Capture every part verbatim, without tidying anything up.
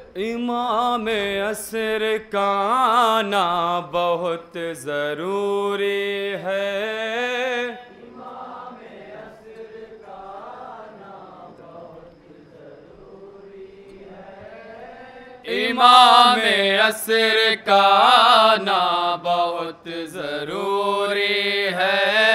इमाम असर का आना बहुत ज़रूरी है। इमाम असर का आना बहुत ज़रूरी है। इमाम असर का आना बहुत ज़रूरी है।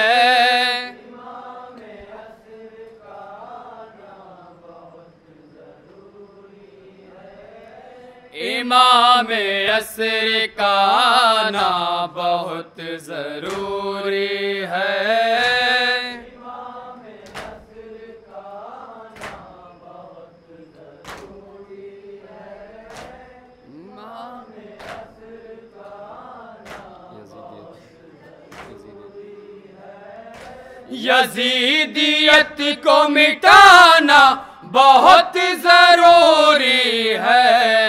इमाम असर का आना बहुत ज़रूरी है। इमाम असर का आना बहुत ज़रूरी है। इमाम असर का आना बहुत ज़रूरी है। यजीदियत को मिटाना बहुत ज़रूरी है।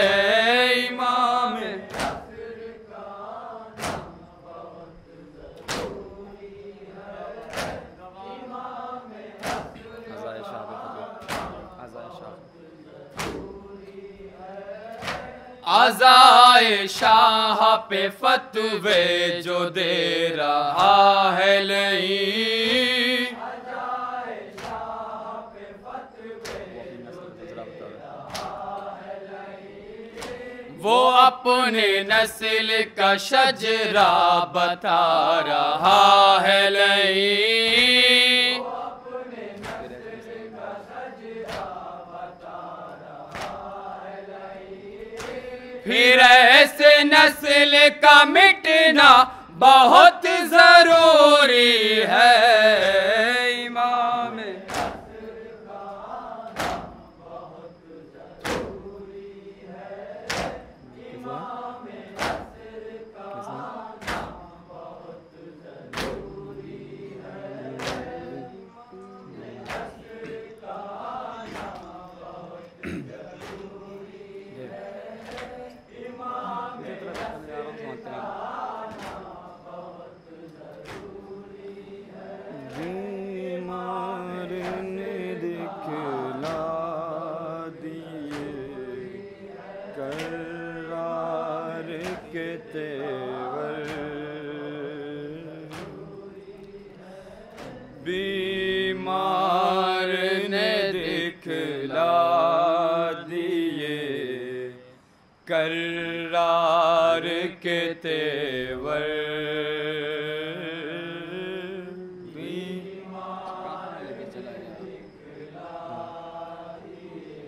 आज़ाए शाह पे फतवे जो दे रहा है नहीं। आज़ाए शाह पे फतवे जो दे रहा है नहीं। वो अपने नस्ल का शजरा बता रहा है नहीं। फिर ऐसे नस्ल का मिटना बहुत ज़रूरी है। इमाम असर का आना बहुत ज़रूरी है। इमाम असर का आना बहुत ज़रूरी है। असर का आना बहुत ज़रूरी है। इमाम असर का आना बहुत ज़रूरी है। बीमार ने दिखला दिए करार के तेवर। बीमार ने दिखला दिए करार के तेवर। बीमार ने दिखला दिए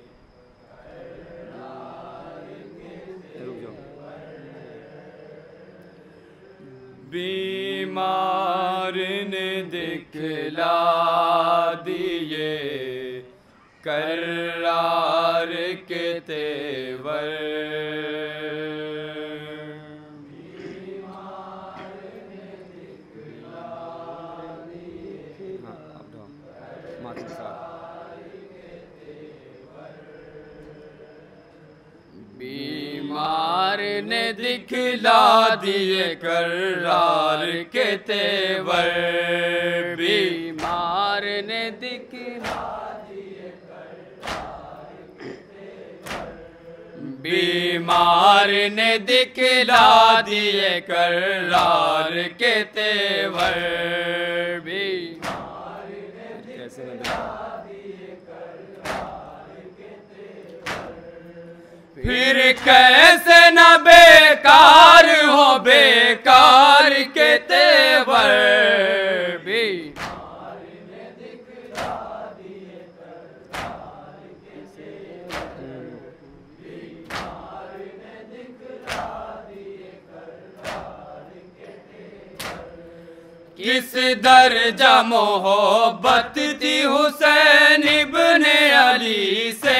करार के तेवर। बीमार ने दिखला दिए करार के तेवर। बीमार ने दिखला दिए करार के तेवर। बीमार ने दिखला दिए करार के तेवर। बीमार ने दिखला दिए करार के तेवर। बीमार ने दिखला दिए करार के तेवर। फिर कैसे न बेकार हो बेकार के तेवर। बीमार ने दिखला दिए करार के तेवर। बीमार ने दिखला दिए करार के तेवर। किस दर्जा मोहब्बत थी हुसैन इब्ने अली से।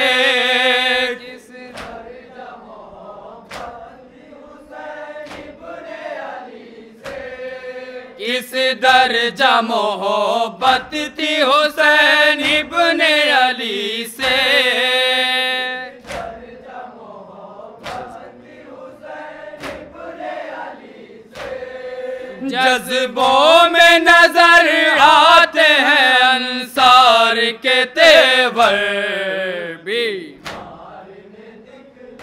किस दर्जा मोहब्बत थी हुसैन इब्ने अली से। दर्जा मोहब्बत थी हुसैन इब्ने अली से। जज्बों में नजर आते हैं अंसार के तेवर। बीमार ने दिखला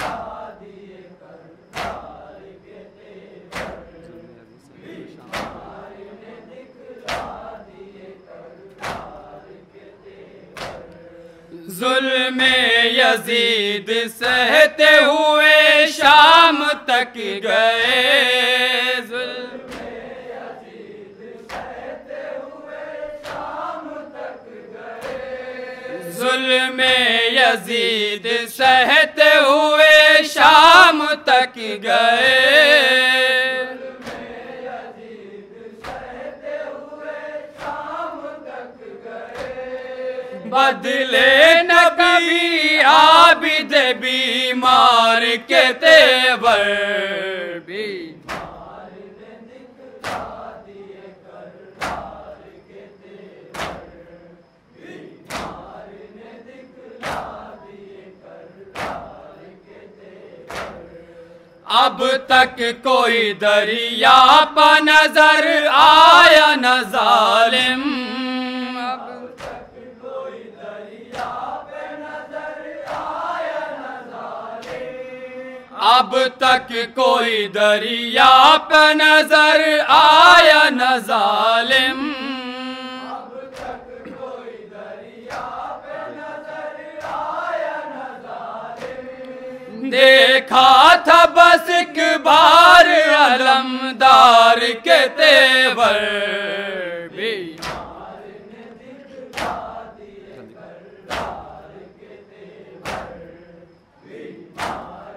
जुल्म यजीद सहते हुए शाम तक गए, जुल्म यजीद सहते हुए शाम तक गए, जुल्म यजीद सहते हुए शाम तक गए, बदले न कभी आबिद बीमार के तेवर, बीमार ने दिखला दिए करतार के तेवर, बीमार ने दिखला दिए करतार के तेवर। अब तक कोई दरिया पर नजर आया न जालिम, अब तक कोई दरिया पे नजर आया न जालिम, अब तक कोई दरिया पे नजर आया न जालिम। देखा था बस एक बार अलमदार के तेवर, बीमार ने दिखला दिए करतार के तेवर, बीमार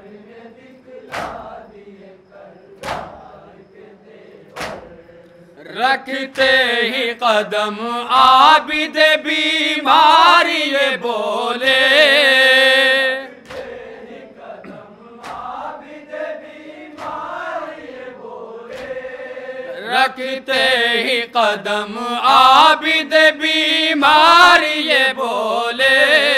रखते ही कदम आबिद बीमार ये बोले, रखते ही कदम आबिद बीमार ये बोले,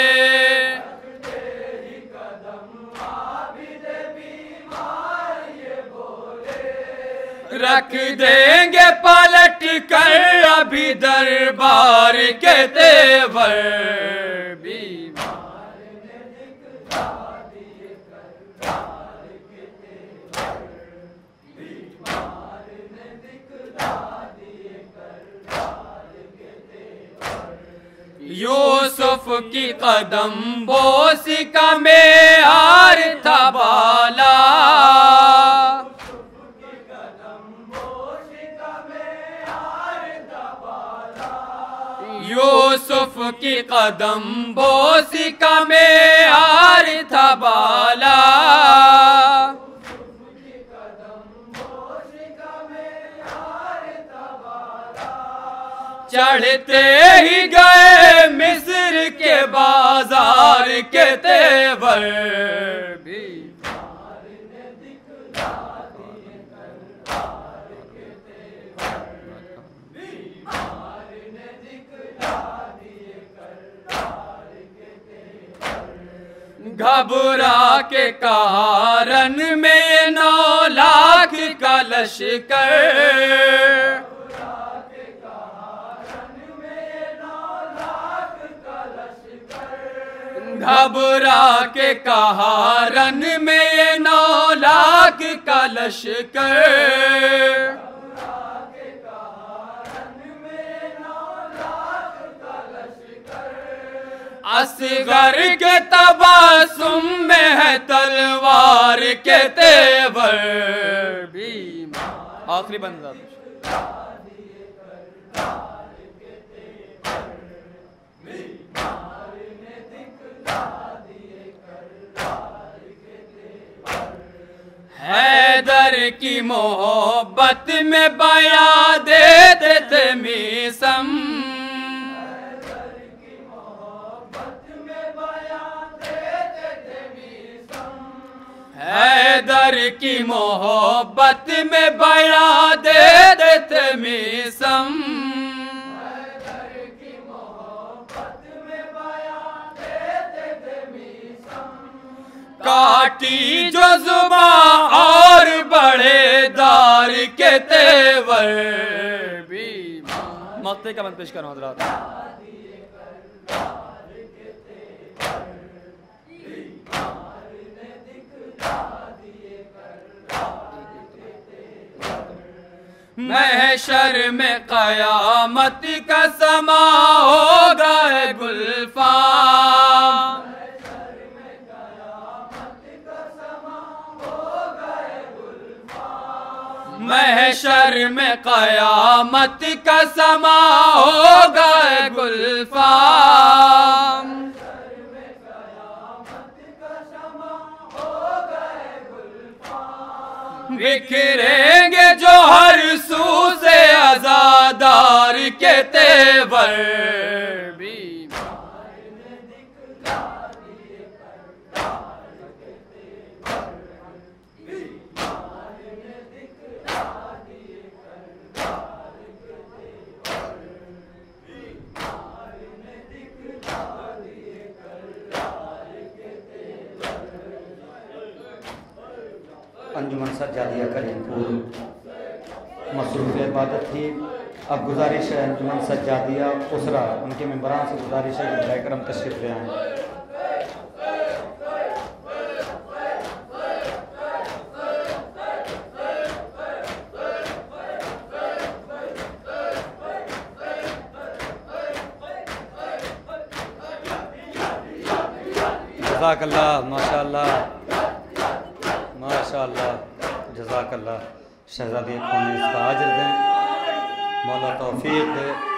रख देंगे पलट कर अभी दरबार के तेवर, बीमार ने दिखला दिए करतार के तेवर, बीमार ने दिखला दिए करतार के तेवर। यूसुफ की कदम बोसी का मेयार था बाला, यूसुफ की कदम बोसी का मेयार था बाला, चढ़ते ही गए मिस्र के बाजार के तेवर, बीमार ने दिखला दिए करतार के तेवर, बीमार ने दिखला दिए करतार के तेवर। घबरा के कहा रन में नौ लाख का लश्कर, घबरा के कहा रन में नौ लाख का लश्कर, असगर के तबासुम में है तलवार के तेवर, बीमार। आखिरी बंदा हैदर की मोहब्बत में बयां देते थे मीसम, हैदर की मोहब्बत में बयां देते थे मीसम, हैदर की मोहब्बत में बयां देते थे मीसम, हैदर की मोहब्बत में बयां देते थे मीसम। काटी जो जुबां और बड़े दार के तेवर, बीमार। मक्ते का बंद पेश करो हज़रात। महशर में कयामत का समा होगा गुलफाम, महशर में कयामत का समा होगा गुलफाम। बिखरेंगे जो हर सू से आजादार के तेवर भी। अंजुमन सज्जादिया करीमपुर मसरूफ़ इबादत थी। अब गुजारिश है अंजुमन सज्जादिया उसरा उनके मेम्बरान से गुजारिश है कि बराए करम तशरीफ़ ले आएँ। जज़ाकल्लाह, माशाअल्लाह माशाअल्लाह, जज़ाकल्लाह। शहज़ादी को इसका अजर दें, मौला तौफीक दे।